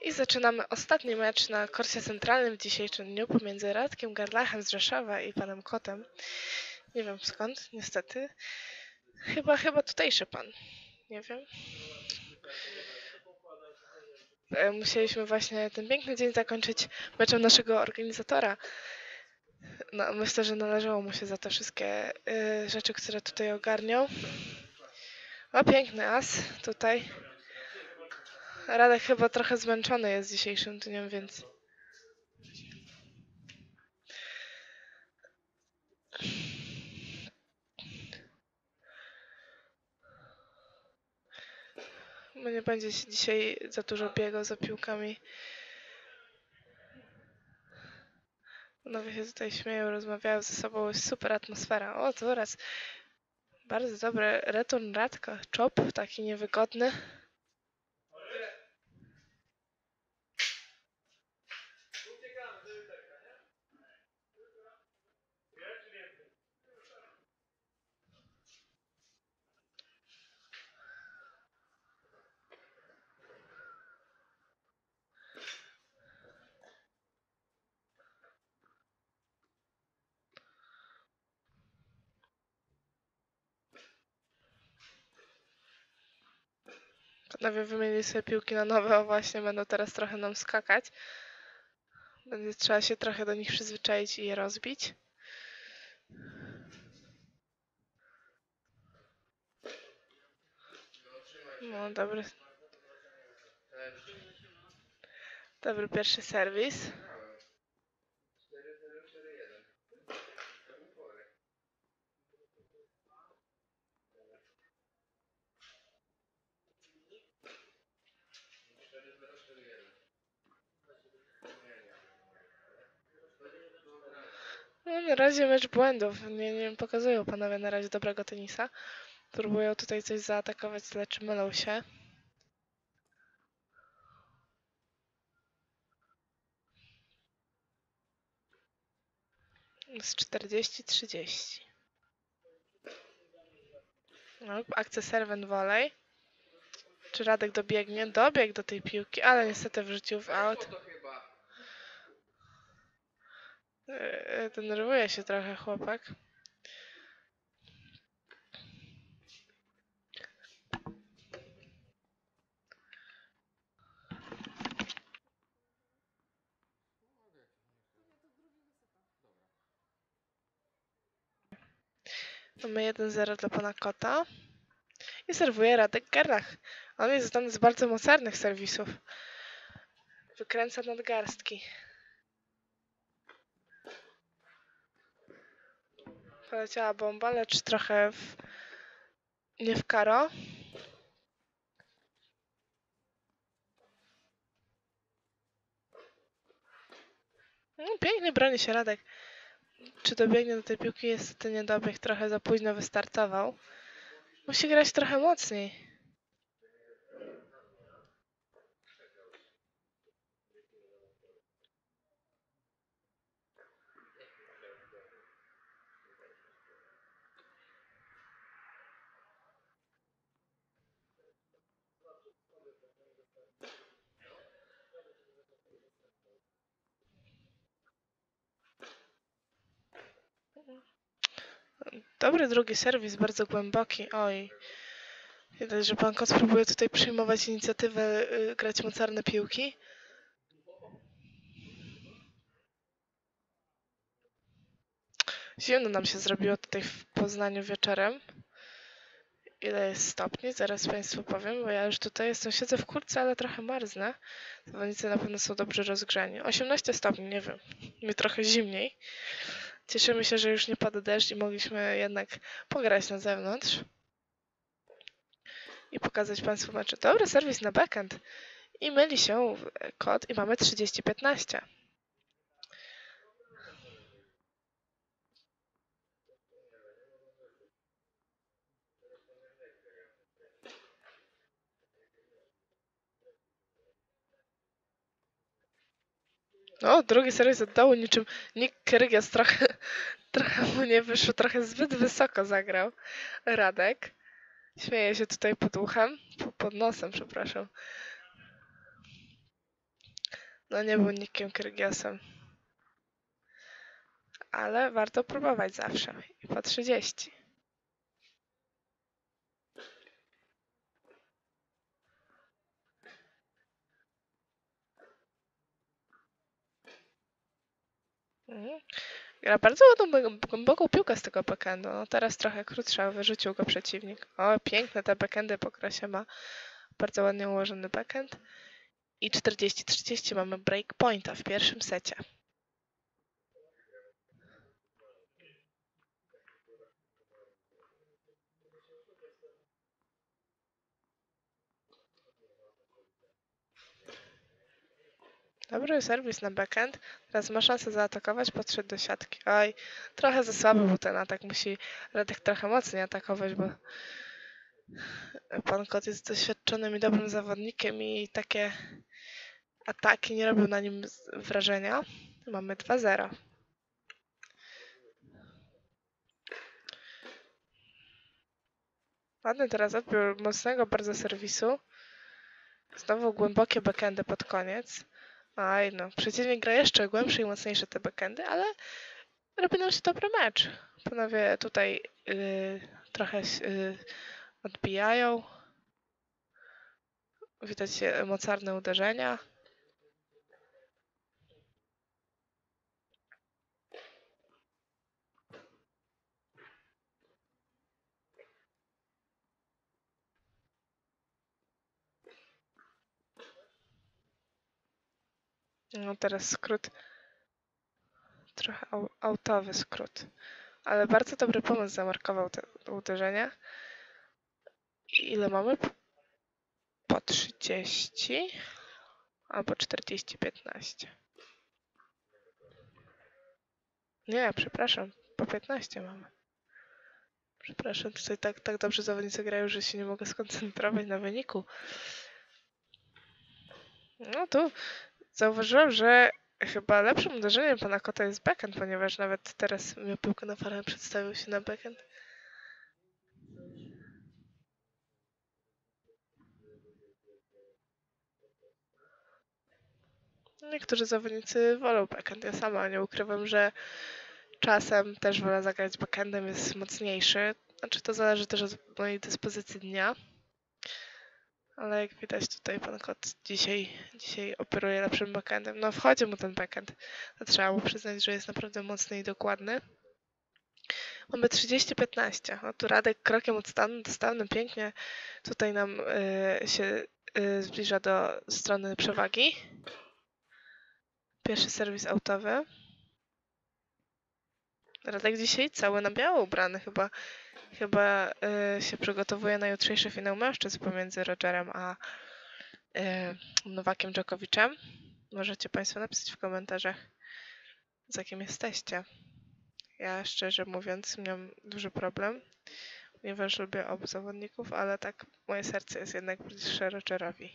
I zaczynamy ostatni mecz na korsie centralnym w dzisiejszym dniu pomiędzy Radkiem Garlachem z Rzeszowa i panem Kotem. Nie wiem skąd, niestety. Chyba tutejszy pan. Nie wiem. Musieliśmy właśnie ten piękny dzień zakończyć meczem naszego organizatora. No, myślę, że należało mu się za te wszystkie rzeczy, które tutaj ogarniał. O, piękny as tutaj. Radek chyba trochę zmęczony jest dzisiejszym dniem, więc... nie będzie się dzisiaj za dużo biegał za piłkami. Panowie się tutaj śmieją, rozmawiają ze sobą, jest super atmosfera. O, teraz bardzo dobry return Radka. Chop, taki niewygodny. Panowie wymienili sobie piłki na nowe, o właśnie, będą teraz trochę nam skakać. Będzie trzeba się trochę do nich przyzwyczaić i je rozbić. No, dobry pierwszy serwis. No, na razie mecz błędów. Nie pokazują panowie na razie dobrego tenisa. Próbują tutaj coś zaatakować, lecz mylą się. Z 40-30. No, akcja serve volley. Czy Radek dobiegnie? Dobiegł do tej piłki, ale niestety wrzucił w out. Denerwuje się trochę chłopak. Mamy 1-0 dla pana Kota. I serwuje Radek Garlach. On jest znany z bardzo mocarnych serwisów. Wykręca nadgarstki. Poleciała bomba, lecz trochę nie w karo. No, pięknie broni się Radek. Czy dobiegnie do tej piłki? Niestety nie dobiegł. Trochę za późno wystartował. Musi grać trochę mocniej. Dobry drugi serwis, bardzo głęboki. Oj. Widać, że pan Kot próbuje tutaj przyjmować inicjatywę, grać mocarne piłki. Zimno nam się zrobiło tutaj w Poznaniu wieczorem. Ile jest stopni? Zaraz Państwu powiem, bo ja już tutaj jestem, siedzę w kurtce, ale trochę marznę. Zawodnicy na pewno są dobrze rozgrzani. 18 stopni, nie wiem. Mi trochę zimniej. Cieszymy się, że już nie pada deszcz i mogliśmy jednak pograć na zewnątrz. I pokazać Państwu mecze. Dobry serwis na backhand. I myli się Kot i mamy 30-15. O, drugi serwis od dołu, niczym Nick Kyrgios, trochę mu nie wyszło, trochę zbyt wysoko zagrał Radek. Śmieje się tutaj pod uchem, pod nosem, przepraszam. No nie był nikim Kyrgiosem. Ale warto próbować zawsze. I po 30. Mhm. Gra bardzo ładną, głęboką piłkę z tego backhandu. No teraz trochę krótsza, wyrzucił go przeciwnik. O, piękne te backhandy po krasie ma. Bardzo ładnie ułożony backhand. I 40-30 mamy breakpointa w pierwszym secie. Dobry serwis na backhand. Teraz ma szansę zaatakować, podszedł do siatki. Oj, trochę za słaby był ten atak. Musi Radek trochę mocniej atakować, bo pan Kot jest doświadczonym i dobrym zawodnikiem i takie ataki nie robią na nim wrażenia. Mamy 2-0. Ładny teraz odbiór mocnego bardzo serwisu. Znowu głębokie backhandy pod koniec. Aj no, przeciwnik gra jeszcze głębsze i mocniejsze te backhandy, ale robi nam się dobry mecz. Panowie tutaj trochę odbijają. Widać mocarne uderzenia. No teraz skrót. Trochę autowy skrót. Ale bardzo dobry pomysł zamarkował te uderzenia. Ile mamy? Po 30 albo 40-15. Nie, przepraszam, po 15 mamy. Przepraszam, tutaj tak dobrze zawodnicy grają, że się nie mogę skoncentrować na wyniku. No tu zauważyłam, że chyba lepszym uderzeniem pana Kota jest backhand, ponieważ nawet teraz miał piłkę na farę, przedstawił się na backhand. Niektórzy zawodnicy wolą backhand. Ja sama nie ukrywam, że czasem też wolę zagrać backhandem, jest mocniejszy. Znaczy to zależy też od mojej dyspozycji dnia. Ale jak widać tutaj pan Kot dzisiaj operuje lepszym backhandem. No wchodzi mu ten backhand. To trzeba mu przyznać, że jest naprawdę mocny i dokładny. Mamy 30-15. O tu Radek krokiem odstawnym pięknie tutaj nam się zbliża do strony przewagi. Pierwszy serwis autowy. Radek dzisiaj cały na biało ubrany chyba się przygotowuje na jutrzejszy finał mężczyzn pomiędzy Rogerem a Nowakiem Dżokowiczem. Możecie Państwo napisać w komentarzach, z kim jesteście. Ja szczerze mówiąc miałam duży problem, ponieważ lubię obu zawodników, ale tak moje serce jest jednak bliższe Rogerowi.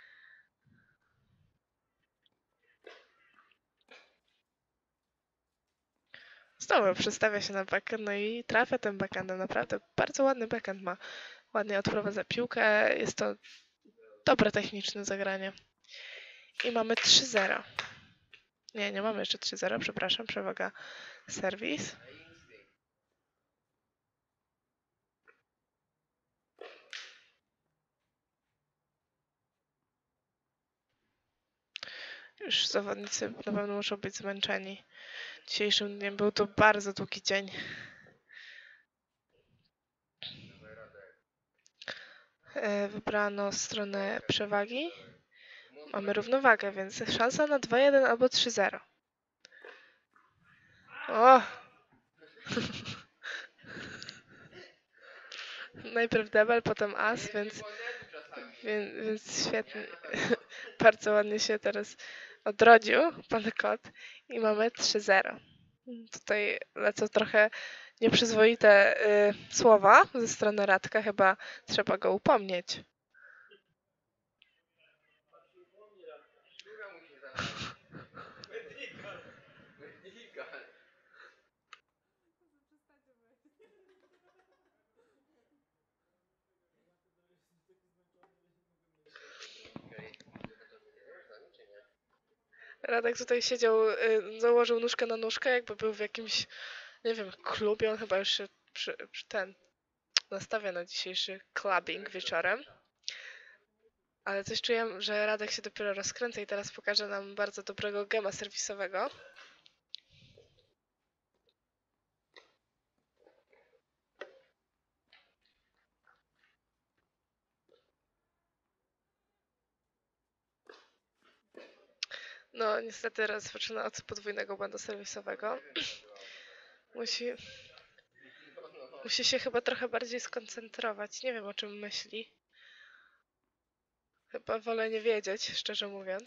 Znowu przestawia się na backhand, no i trafia tym backhandem. Naprawdę bardzo ładny backhand ma. Ładnie odprowadza piłkę. Jest to dobre techniczne zagranie. I mamy 3-0. Nie mamy jeszcze 3-0, przepraszam. Przewaga serwis. Już zawodnicy na pewno muszą być zmęczeni. Dzisiejszym dniem był to bardzo długi dzień. Wybrano stronę przewagi. Mamy równowagę, więc szansa na 2-1 albo 3-0. O! Najpierw debel, potem as, więc świetnie. Bardzo ładnie się teraz odrodził pan Kot i mamy 3-0. Tutaj lecą trochę nieprzyzwoite słowa ze strony Radka, chyba trzeba go upomnieć. Radek tutaj siedział, założył nóżkę na nóżkę, jakby był w jakimś, nie wiem, klubie. On chyba już się nastawia na dzisiejszy clubbing wieczorem. Ale coś czuję, że Radek się dopiero rozkręca i teraz pokaże nam bardzo dobrego gema serwisowego. No, niestety rozpoczyna od podwójnego błędu serwisowego. Musi się chyba trochę bardziej skoncentrować. Nie wiem, o czym myśli. Chyba wolę nie wiedzieć, szczerze mówiąc.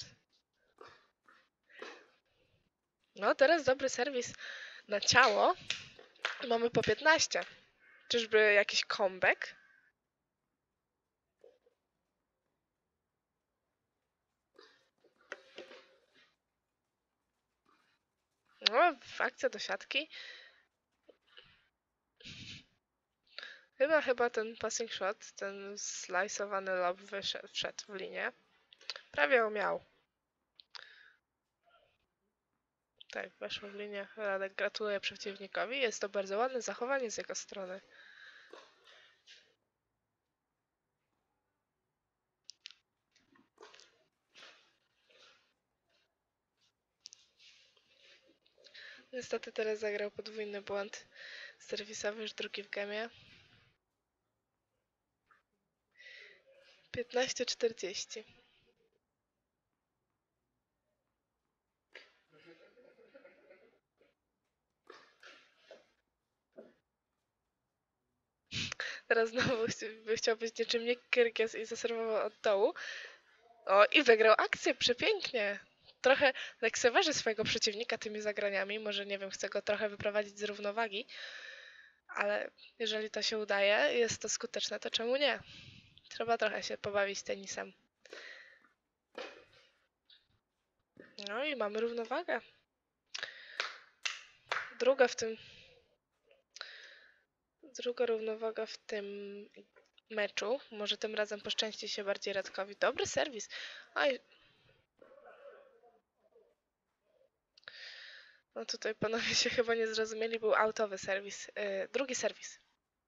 No, teraz dobry serwis na ciało. Mamy po 15. Czyżby jakiś comeback? No, akcja do siatki. Chyba ten passing shot, ten slice'owany lob wszedł w linię. Prawie ją miał. Tak, weszło w linię. Radek gratuluje przeciwnikowi. Jest to bardzo ładne zachowanie z jego strony. Niestety teraz zagrał podwójny błąd serwisowy, już drugi w gemie. 15:40. Teraz znowu chciał być niczym Kyrgios i zaserwował od dołu. O, i wygrał akcję, przepięknie. Trochę lekceważy swojego przeciwnika tymi zagraniami. Może, nie wiem, chce go trochę wyprowadzić z równowagi. Ale jeżeli to się udaje, jest to skuteczne, to czemu nie? Trzeba trochę się pobawić tenisem. No i mamy równowagę. Druga równowaga w tym meczu. Może tym razem poszczęści się bardziej Radkowi. Dobry serwis. Oj. No tutaj panowie się chyba nie zrozumieli. Był autowy serwis. Drugi serwis.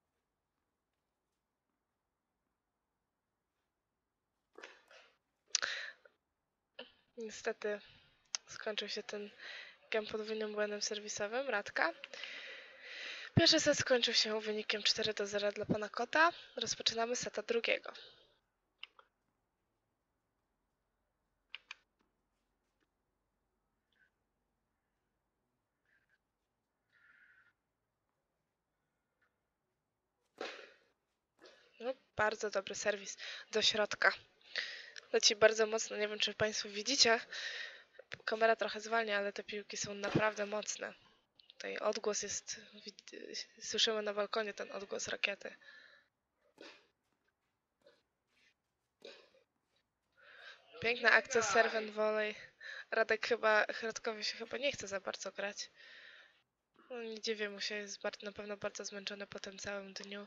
Niestety skończył się ten gem podwójnym błędem serwisowym Radka. Pierwszy set skończył się wynikiem 4:0 dla pana Kota. Rozpoczynamy seta drugiego. No, bardzo dobry serwis do środka. Leci bardzo mocno. Nie wiem, czy państwo widzicie. Kamera trochę zwalnia, ale te piłki są naprawdę mocne. Tutaj odgłos jest... Słyszymy na balkonie ten odgłos rakiety. Piękna akcja serve and volley. Radkowi się chyba nie chce za bardzo grać. No, nie dziwię mu się, jest na pewno bardzo zmęczony po tym całym dniu.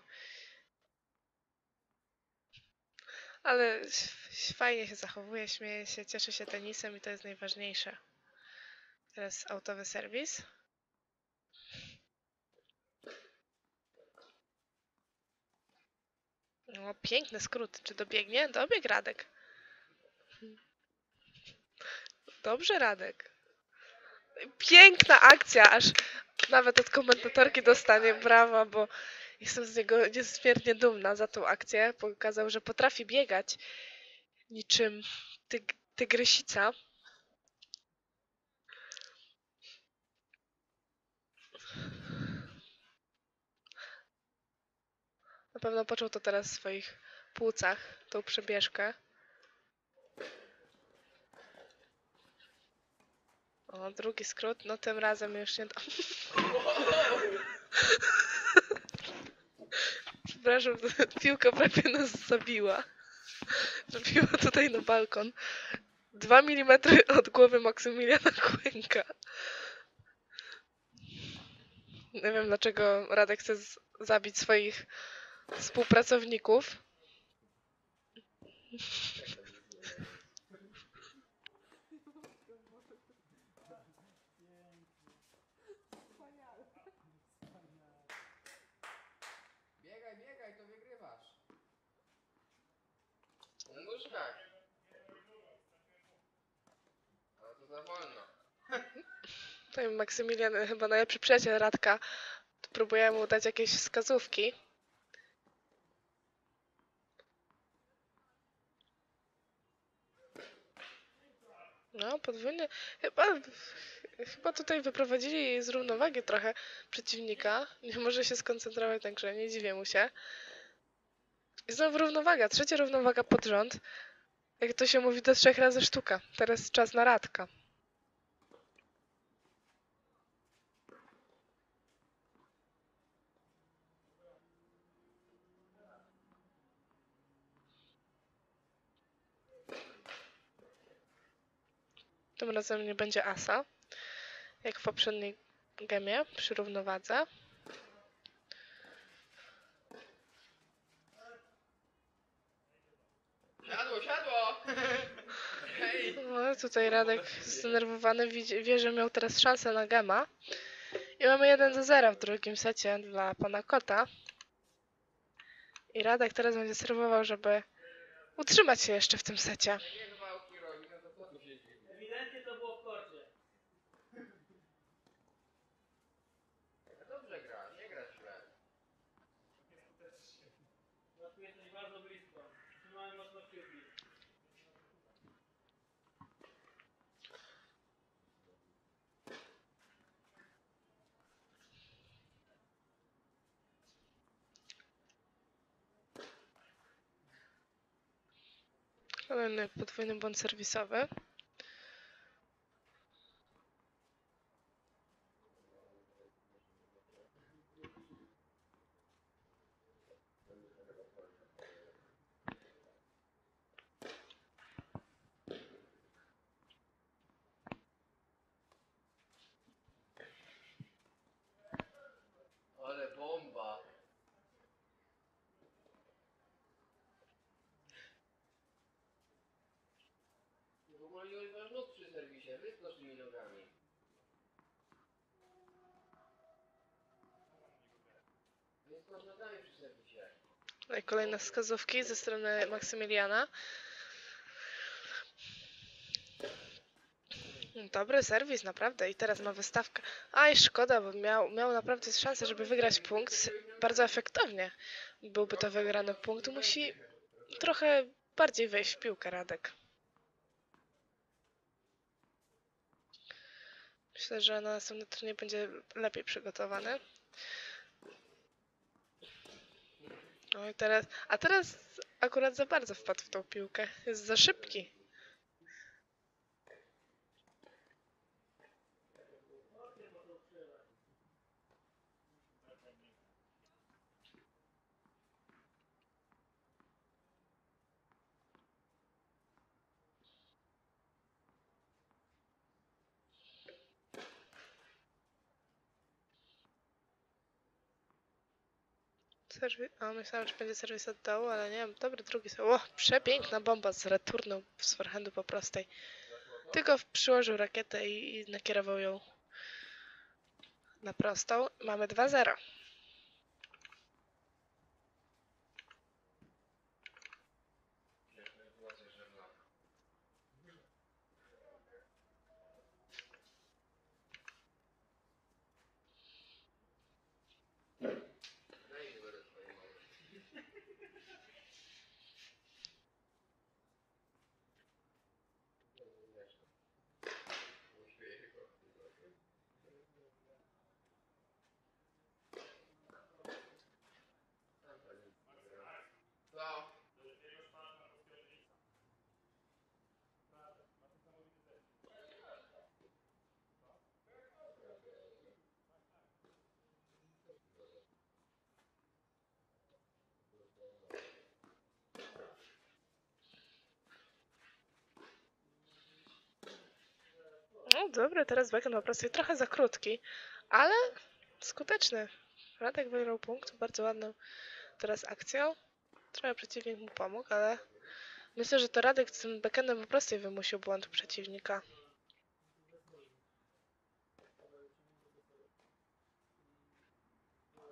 Ale fajnie się zachowuje, śmieje się, cieszy się tenisem i to jest najważniejsze. Teraz autowy serwis. No, piękny skrót. Czy dobiegnie? Dobiegł Radek. Dobrze, Radek. Piękna akcja, aż nawet od komentatorki dostanie brawa, bo jestem z niego niezmiernie dumna za tą akcję. Pokazał, że potrafi biegać niczym tygrysica. Na pewno poczuł to teraz w swoich płucach, tą przebieżkę. O, drugi skrót, no tym razem już nie... Przepraszam, piłka prawie nas zabiła. Trafiła tutaj na balkon. 2 mm od głowy Maksymiliana Kłęka. Nie wiem, dlaczego Radek chce zabić swoich współpracowników. tak. Ale to za wolno. Tutaj Maksymilian, chyba najlepszy przyjaciel Radka, to próbuje mu dać jakieś wskazówki. No, podwójny. Chyba tutaj wyprowadzili z równowagi trochę przeciwnika. Nie może się skoncentrować na grze, nie dziwię mu się. I znowu równowaga, trzecia równowaga pod rząd. Jak to się mówi, do 3 razy sztuka. Teraz czas na Radka. Tym razem nie będzie asa, jak w poprzedniej gemie przy równowadze. Siadło! Hej! No, tutaj Radek zdenerwowany wie, że miał teraz szansę na gema. I mamy 1-0 w drugim secie dla pana Kota. I Radek teraz będzie serwował, żeby utrzymać się jeszcze w tym secie. Niech wałki robi, no to co tu się dzieje? Ewidentnie to było w korcie. Dobrze gra, nie gra źle. No tu jesteś bardzo blisko. Trzymamy mocno kciuki. Kolejny podwójny błąd serwisowy. Ale bomba! W ogóle nie używasz nóg przy serwisie, wyskocz tymi nogami. Wyskocz nogami przy serwisie. Tutaj kolejne wskazówki ze strony Maksymiliana. Dobry serwis, naprawdę. I teraz ma wystawkę. Aj, szkoda, bo miał naprawdę szansę, żeby wygrać punkt. Bardzo efektownie byłby to wygrany punkt. Musi trochę bardziej wejść w piłkę Radek. Myślę, że na następny turniej będzie lepiej przygotowany. No i teraz, a teraz akurat za bardzo wpadł w tą piłkę. Jest za szybki. Myślałam, że będzie serwis od dołu, ale nie wiem. Dobry drugi serwis. O, przepiękna bomba z returnu z forehandu po prostej. Tylko przyłożył rakietę i nakierował ją na prostą. Mamy 2-0. Co? No dobra, teraz backhand po prostej trochę za krótki, ale skuteczny. Radek wygrał punkt, bardzo ładną teraz akcją. Trochę przeciwnik mu pomógł, ale myślę, że to Radek z tym backhandem po prostej wymusił błąd przeciwnika.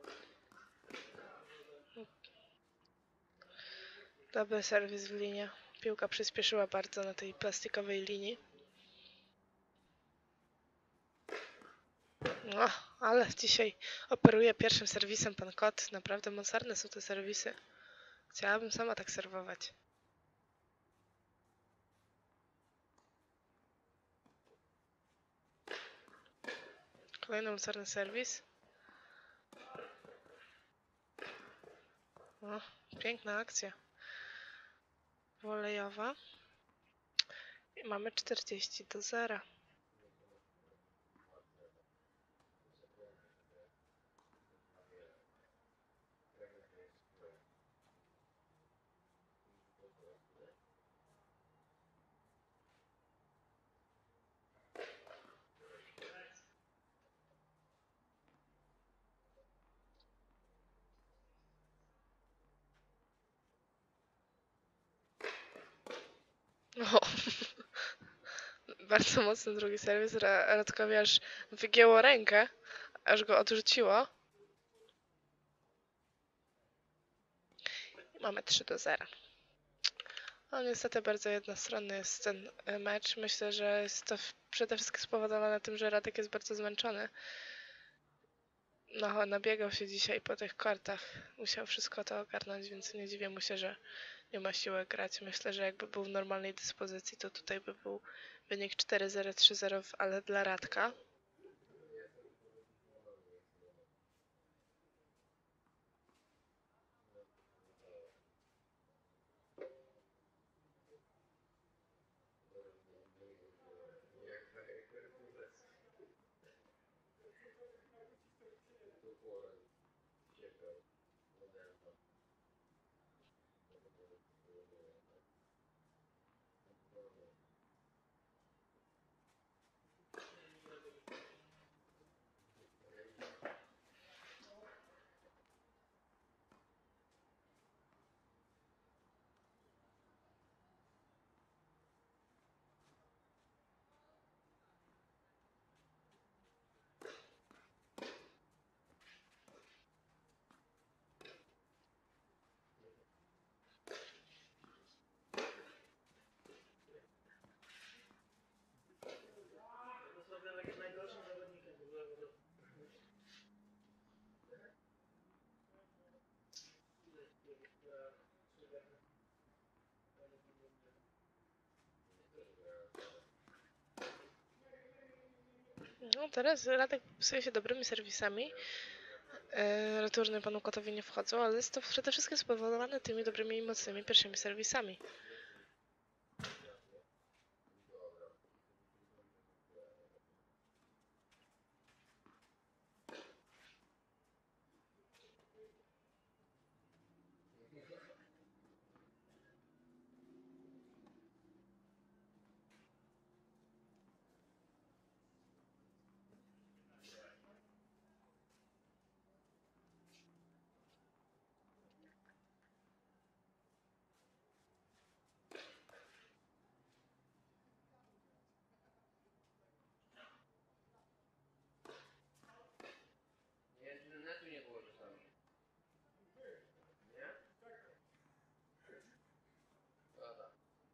Dobry serwis w linie. Piłka przyspieszyła bardzo na tej plastikowej linii. No, ale dzisiaj operuje pierwszym serwisem pan Kot. Naprawdę mocarne są te serwisy. Chciałabym sama tak serwować. Kolejny mocarny serwis. O, piękna akcja wolejowa. I mamy 40-0. O. Bardzo mocny drugi serwis. Radkowi aż wygięło rękę, aż go odrzuciło. I mamy 3-0. No niestety bardzo jednostronny jest ten mecz. Myślę, że jest to przede wszystkim spowodowane tym, że Radek jest bardzo zmęczony. No, nabiegał się dzisiaj po tych kortach. Musiał wszystko to ogarnąć, więc nie dziwię mu się, że nie ma siły grać. Myślę, że jakby był w normalnej dyspozycji, to tutaj by był wynik 4-0, 3-0, ale dla Radka. Sławianek jest najgorszym zawodnikiem w ogóle. No teraz Radek popisuje się dobrymi serwisami. Returny panu Kotowi nie wchodzą, ale jest to przede wszystkim spowodowane tymi dobrymi i mocnymi pierwszymi serwisami. Internetu nie było czasami. Nie? Prawda.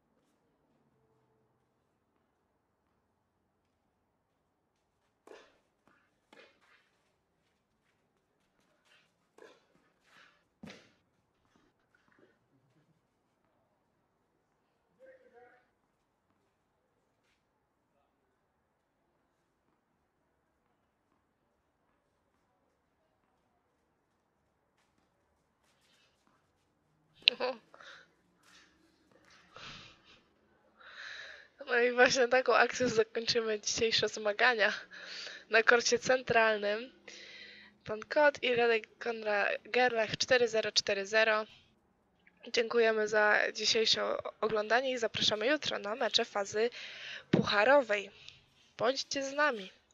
No i właśnie taką akcją zakończymy dzisiejsze zmagania na korcie centralnym. Pan Kot i Radek kontra Gerlach 4-0, 4-0. Dziękujemy za dzisiejsze oglądanie i zapraszamy jutro na mecze fazy pucharowej. Bądźcie z nami.